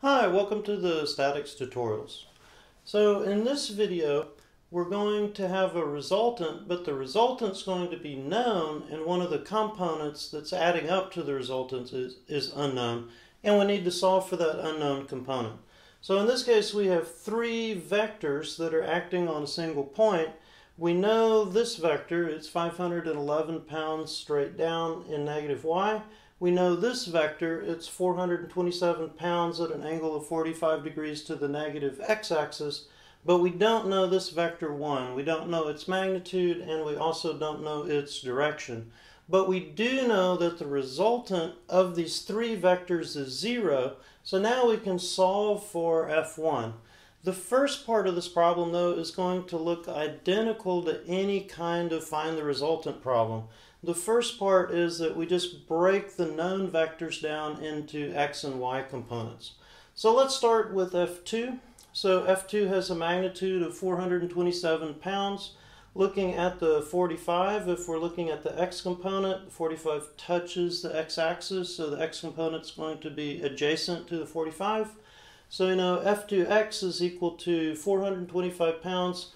Hi, welcome to the statics tutorials. So in this video we're going to have a resultant, but the resultant's going to be known and one of the components that's adding up to the resultant is unknown, and we need to solve for that unknown component. So in this case we have three vectors that are acting on a single point. We know this vector, it's 511 pounds straight down in negative y. We know this vector, it's 427 pounds at an angle of 45 degrees to the negative x-axis, but we don't know this vector 1. We don't know its magnitude, and we also don't know its direction. But we do know that the resultant of these three vectors is 0, so now we can solve for f1. The first part of this problem, though, is going to look identical to any kind of find the resultant problem. The first part is that we just break the known vectors down into x and y components. So let's start with f2. So f2 has a magnitude of 427 pounds. Looking at the 45, if we're looking at the x component, 45 touches the x-axis, so the x component is going to be adjacent to the 45. So we know f2x is equal to 425 pounds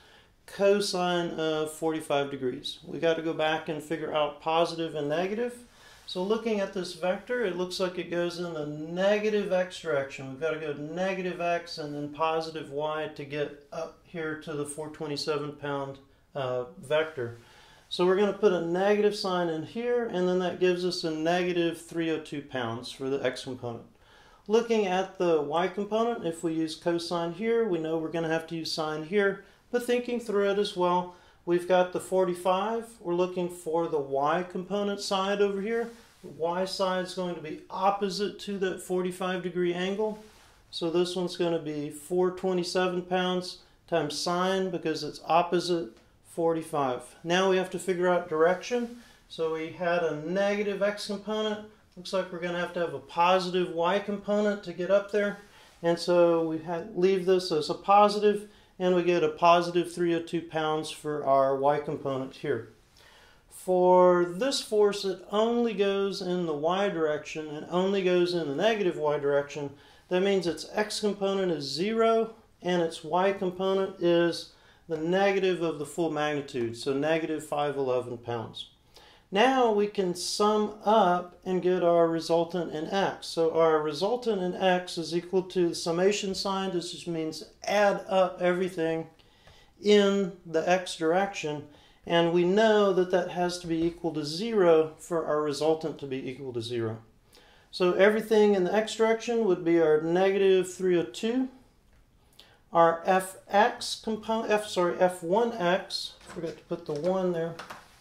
cosine of 45 degrees. We got to go back and figure out positive and negative. So looking at this vector, it looks like it goes in the negative x direction. We've got to go negative x and then positive y to get up here to the 427 pound vector. So we're going to put a negative sign in here, and then that gives us a negative 302 pounds for the x component. Looking at the y component, if we use cosine here, we know we're going to have to use sine here. But thinking through it as well, we've got the 45. We're looking for the y component side over here. The y side is going to be opposite to that 45 degree angle. So this one's going to be 427 pounds times sine, because it's opposite 45. Now we have to figure out direction. So we had a negative x component. Looks like we're going to have a positive y component to get up there. And so we leave this as a positive, and we get a positive 302 pounds for our y component here. For this force, it only goes in the y direction and only goes in the negative y direction. That means its x component is 0 and its y component is the negative of the full magnitude, so negative 511 pounds. Now we can sum up and get our resultant in x. So our resultant in x is equal to the summation sign. This just means add up everything in the x direction. And we know that that has to be equal to 0 for our resultant to be equal to 0. So everything in the x direction would be our negative 302. Our fx component, f1x, forgot to put the 1 there.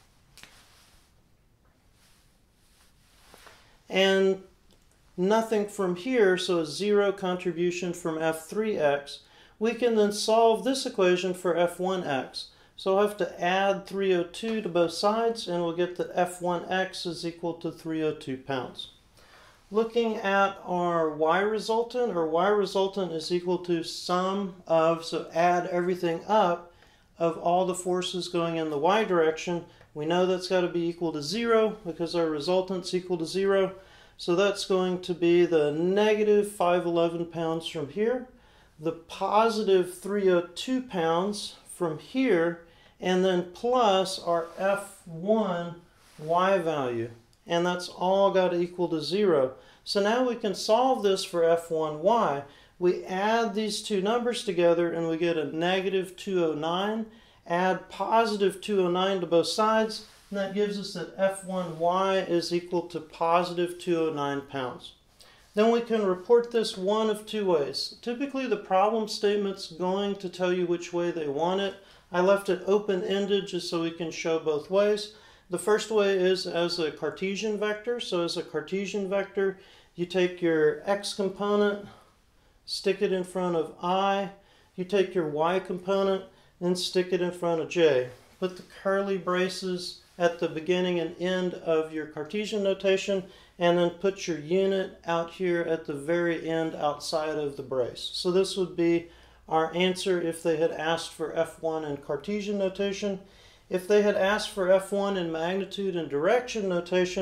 And nothing from here, so a 0 contribution from f3x. We can then solve this equation for f1x. So I'll have to add 302 to both sides, and we'll get that f1x is equal to 302 pounds. Looking at our y resultant is equal to sum of, so add everything up, of all the forces going in the y direction. We know that's got to be equal to 0 because our resultant's equal to 0. So that's going to be the negative 511 pounds from here, the positive 302 pounds from here, and then plus our f1 y value. And that's all got to equal to 0. So now we can solve this for f1 y. We add these two numbers together and we get a negative 209. Add positive 209 to both sides, and that gives us that f1y is equal to positive 209 pounds. Then we can report this one of two ways. Typically the problem statement's going to tell you which way they want it. I left it open-ended just so we can show both ways. The first way is as a Cartesian vector. So as a Cartesian vector, you take your x component, stick it in front of I. You take your y component, and stick it in front of j. Put the curly braces at the beginning and end of your Cartesian notation, and then put your unit out here at the very end outside of the brace. So this would be our answer if they had asked for f1 in Cartesian notation. If they had asked for f1 in magnitude and direction notation,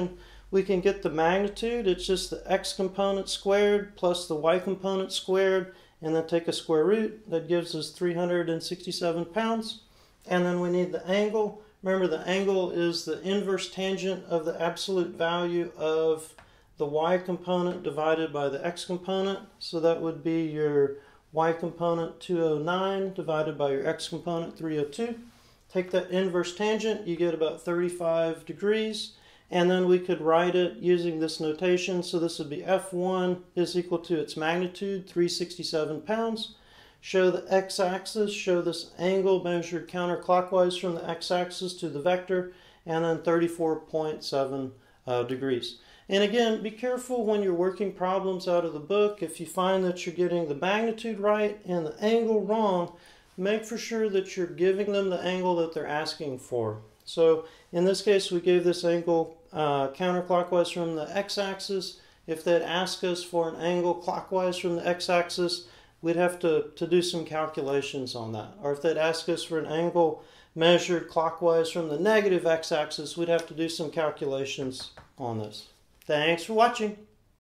we can get the magnitude. It's just the x component squared plus the y component squared, and then take a square root. That gives us 367 pounds. And then we need the angle. Remember, the angle is the inverse tangent of the absolute value of the y component divided by the x component. So that would be your y component 209 divided by your x component 302. Take that inverse tangent, you get about 35 degrees. And then we could write it using this notation. So this would be F1 is equal to its magnitude, 367 pounds. Show the x-axis, show this angle measured counterclockwise from the x-axis to the vector, and then 34.7 degrees. And again, be careful when you're working problems out of the book. If you find that you're getting the magnitude right and the angle wrong, make for sure that you're giving them the angle that they're asking for. So in this case, we gave this angle counterclockwise from the x-axis. If they'd ask us for an angle clockwise from the x-axis, we'd have to do some calculations on that. Or if they'd ask us for an angle measured clockwise from the negative x-axis, we'd have to do some calculations on this. Thanks for watching.